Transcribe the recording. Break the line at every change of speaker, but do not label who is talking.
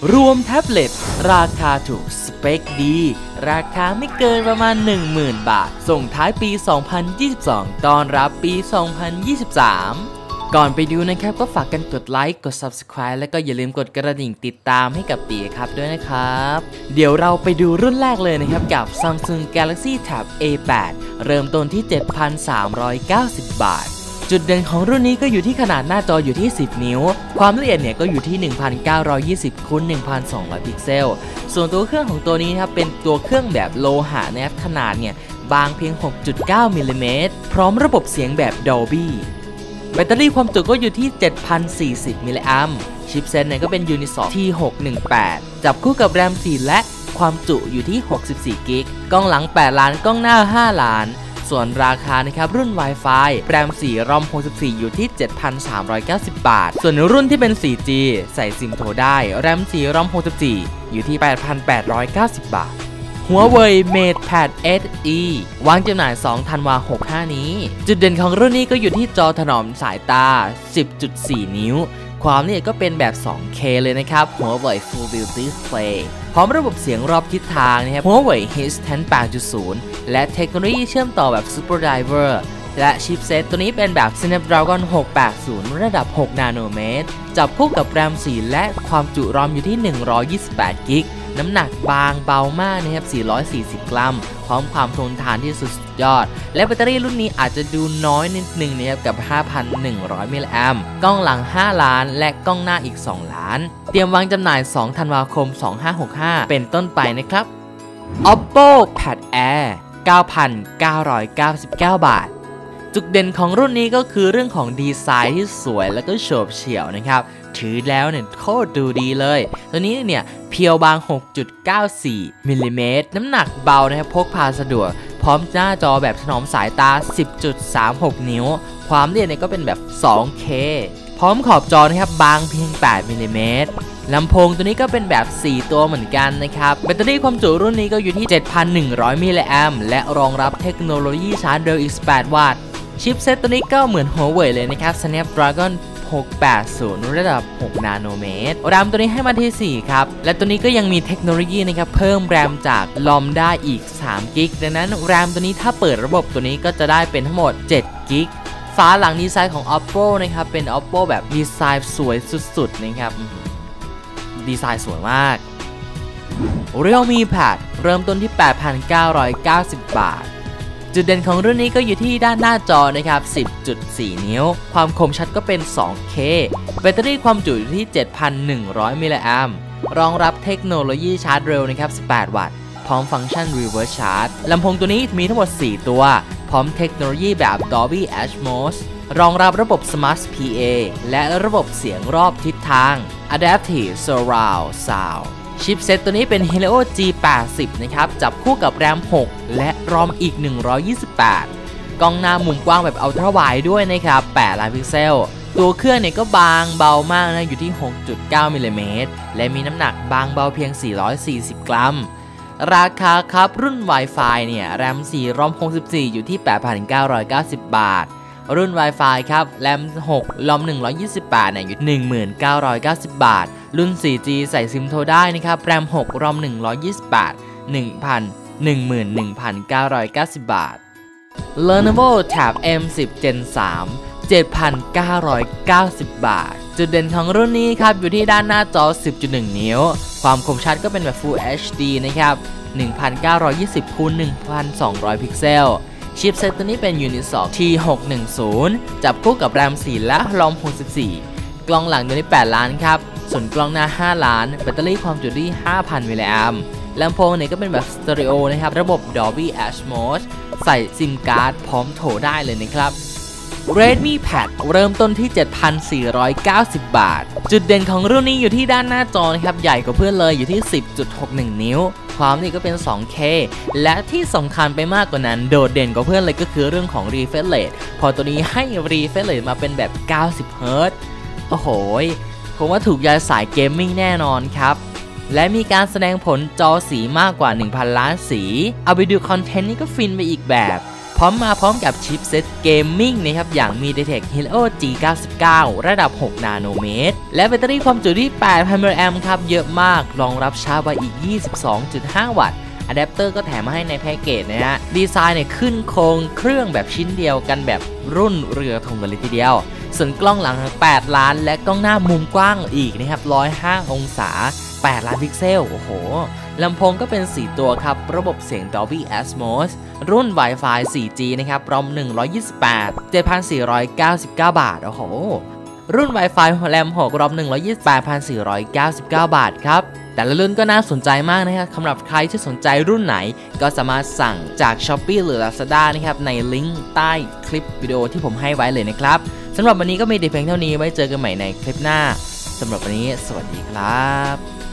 รวมแท็บเล็ตราคาถูกสเปคดีราคาไม่เกินประมาณ 10,000 บาทส่งท้ายปี 2022 ตอนรับปี 2023 ก่อนไปดูนะครับก็ฝากกันกดไลค์กด Subscribe แล้วก็อย่าลืมกดกระดิ่งติดตามให้กับปีครับด้วยนะครับเดี๋ยวเราไปดูรุ่นแรกเลยนะครับกับ Samsung Galaxy Tab A8 เริ่มต้นที่ 7,390 บาทจุดเด่นของรุ่นนี้ก็อยู่ที่ขนาดหน้าจออยู่ที่ 10 นิ้วความละเอียดเนี่ยก็อยู่ที่ 1920 x 1200 พิกเซลส่วนตัวเครื่องของตัวนี้นะครับเป็นตัวเครื่องแบบโลหะนะครับขนาดเนี่ยบางเพียง 6.9 มิลลิเมตรพร้อมระบบเสียงแบบ Dolby แบตเตอรี่ความจุก็อยู่ที่ 7,040 มิลลิแอมป์ชิปเซ็ตเนี่ยก็เป็น Unisoc T618 จับคู่กับแรม 4 และความจุอยู่ที่ 64 กิกกล้องหลัง 8 ล้านกล้องหน้า 5 ล้านส่วนราคานะครับรุ่น Wi-Fi แรม 4 รอม 64 อยู่ที่ 7,390 บาทส่วนรุ่นที่เป็น 4G ใส่ซิมโทรได้แรม 4 รอม 64 อยู่ที่ 8,890 บาทHuawei MatePad SE วางจำหน่าย 2 ธันวาคม 65 นี้จุดเด่นของรุ่นนี้ก็อยู่ที่จอถนอมสายตา 10.4 นิ้วความละเอียดก็เป็นแบบ 2K เลยนะครับ Huawei Full View Display พร้อมระบบเสียงรอบทิศทางนะครับ Huawei Hisense 8.0 และเทคโนโลยีเชื่อมต่อแบบ Super Driver และชิปเซตตัวนี้เป็นแบบ Snapdragon 680 ระดับ 6 นาโนเมตรจับคู่กับแรม 4 และความจุรอมอยู่ที่ 128 กิกน้ำหนักบางเบามากนะครับ440 กรัมพร้อมความทนทานที่สุดยอดและแบตเตอรี่รุ่นนี้อาจจะดูน้อยนิดนึงนะครับกับ 5,100 มิลลิแอมป์กล้องหลัง 5 ล้านและกล้องหน้าอีก 2 ล้านเตรียมวางจำหน่าย 2 ธันวาคม 2565 เป็นต้นไปนะครับ Oppo Pad Air 9,999 บาทจุดเด่นของรุ่นนี้ก็คือเรื่องของดีไซน์ที่สวยและก็โฉบเฉี่ยวนะครับถือแล้วเนี่ยโคตรดูดีเลยตัวนี้เนี่ยเพียวบาง 6.94 มิลลิเมตรน้ำหนักเบานะครับพกพาสะดวกพร้อมหน้าจอแบบถนอมสายตา 10.36 นิ้วความละเอียดเนี่ยก็เป็นแบบ 2K พร้อมขอบจอนะครับบางเพียง 8 มิลลิเมตรลำโพงตัวนี้ก็เป็นแบบ 4 ตัวเหมือนกันนะครับแบตเตอรี่ความจุรุ่นนี้ก็อยู่ที่ 7,100 มิลลิแอมป์และรองรับเทคโนโลยีชาร์จเร็วอีก 8 วัตต์ชิปเซตตัวนี้ก็เหมือน Huawei เลยนะครับ Snapdragon 680 ระดับ 6 นาโนเมตรแรมตัวนี้ให้มาที่ 4 ครับและตัวนี้ก็ยังมีเทคโนโลยีนะครับเพิ่มแรมจากลอมได้อีก 3 กิกดังนั้นแรมตัวนี้ถ้าเปิดระบบตัวนี้ก็จะได้เป็นทั้งหมด 7 กิกฝาหลังดีไซน์ของ Oppo นะครับเป็น Oppo แบบดีไซน์สวยสุดๆนะครับดีไซน์สวยมาก Realme Pad เริ่มต้นที่ 8,990 บาทจุดเด่นของรุ่นนี้ก็อยู่ที่ด้านหน้าจอนะครับ 10.4 นิ้วความคมชัดก็เป็น 2K แบตเตอรี่ความจุอยู่ที่ 7,100 มิลลิแอมป์รองรับเทคโนโลยีชาร์จเร็วนะครับ 18 วัตต์พร้อมฟังก์ชัน Reverse Charge ลำโพงตัวนี้มีทั้งหมด 4 ตัวพร้อมเทคโนโลยีแบบ Dolby Atmos รองรับระบบ Smart PA และระบบเสียงรอบทิศทาง Adaptive Surround Soundชิปเซตตัวนี้เป็น Helio G80 นะครับจับคู่กับแรม 6 และรอมอีก 128 กล้องหน้ามุมกว้างแบบ Ultra Wide ด้วยนะครับ 8 ล้านพิกเซลตัวเครื่องเนี่ยก็บางเบามากนะอยู่ที่ 6.9 มิลลิเมตรและมีน้ำหนักบางเบาเพียง 440 กรัมราคาครับรุ่น Wi-Fi เนี่ยแรม 4 รอม 64 อยู่ที่ 8,990 บาทรุ่น Wi-Fi ครับแรม 6 รอม 128 เนี่ยอยู่ 1990 บาทรุ่น 4G ใส่ซิมโทรได้นะครับแรม 6 รอม 128 11,990 บาท Lenovo Tab M10 Gen 3 7,990 บาทจุดเด่นของรุ่นนี้ครับอยู่ที่ด้านหน้าจอ 10.1 นิ้วความคมชัดก็เป็นแบบ Full HD นะครับ 1920 x 1200 พิกเซลชิปเซตตัวนี้เป็น Unisoc T610 จับคู่กับแรม 4 และรอม 64 กล้องหลังตัวนี้ 8 ล้านครับส่วนกล้องหน้า 5 ล้านแบตเตอรี่ความจุที่ 5,000 มิลลิแอมป์ลำโพงเนี่ยก็เป็นแบบสเตอริโอนะครับระบบ Dolby Atmos ใส่ซิมการ์ดพร้อมโทรได้เลยนะครับ Redmi Pad เริ่มต้นที่ 7,490 บาทจุดเด่นของรุ่นนี้อยู่ที่ด้านหน้าจอนะครับใหญ่กว่าเพื่อนเลยอยู่ที่ 10.61 นิ้วความนี่ก็เป็น 2K และที่สำคัญไปมากกว่านั้นโดดเด่นกว่าเพื่อนเลยก็คือเรื่องของ Refresh Rate พอตัวนี้ให้ Refresh Rate มาเป็นแบบ 90 Hz โอ้โหผมว่าถูกใจสายเกมมิ่งแน่นอนครับและมีการแสดงผลจอสีมากกว่า 1,000 ล้านสีเอาไปดูคอนเทนต์นี่ก็ฟินไปอีกแบบพร้อมกับชิปเซ็ตเกมมิ่งนะครับอย่าง MediaTek Helio G99 ระดับ6 นาโนเมตรและแบตเตอรี่ความจุที่ 8,000 มิลลิแอมป์ครับเยอะมากรองรับชาร์จไวอีก 22.5 วัตต์อะแดปเตอร์ก็แถมมาให้ในแพ็กเกจนะฮะดีไซน์เนี่ยขึ้นโครงเครื่องแบบชิ้นเดียวกันแบบรุ่นเรือธงกันเลยทีเดียวส่วนกล้องหลัง8 ล้านและกล้องหน้ามุมกว้างอีกนะครับ105 องศา8 ล้านพิกเซลโอ้โหลำโพงก็เป็น4 ตัวครับระบบเสียง Dolby Atmos รุ่น Wi-Fi 4G นะครับรอม128 7,499 บาทโอ้โหรุ่น Wi-Fi แรม6รอม128,499 บาทครับแต่ละรุ่นก็น่าสนใจมากนะครับสำหรับใครที่สนใจรุ่นไหนก็สามารถสั่งจาก Shopee หรือ Lazada นะครับในลิงก์ใต้คลิปวิดีโอที่ผมให้ไว้เลยนะครับสำหรับวันนี้ก็มีแต่เพียงเท่านี้ไว้เจอกันใหม่ในคลิปหน้าสำหรับวันนี้สวัสดีครับ